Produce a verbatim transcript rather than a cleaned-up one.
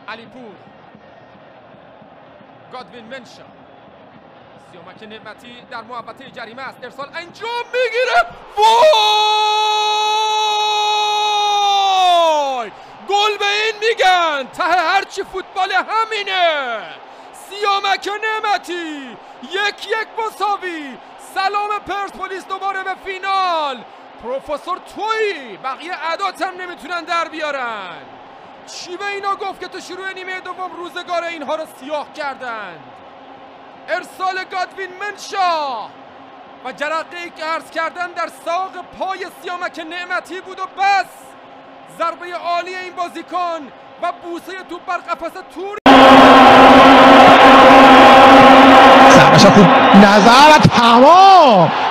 علیپور، گادوین منشا، سیامک نعمتی در محوطه جریمه است، ارسال انجام میگیره، وای گل به این میگن، ته هرچی فوتبال همینه. سیامک نعمتی یک یک مساوی. سلام پرسپولیس دوباره به فینال. پروفسور تویی بقیه عدات هم نمیتونن در بیارن. چی به اینا گفت که تو شروع نیمه دوم روزگار اینها رو سیاه کردند؟ ارسال گادوین منشا و جرقه‌ای که عرض کردن در ساق پای سیامک نعمتی بود و بس. ضربه عالی این بازیکن و بوسه توپ بر قفس تور. ضربه‌ش خوب نظر و تمام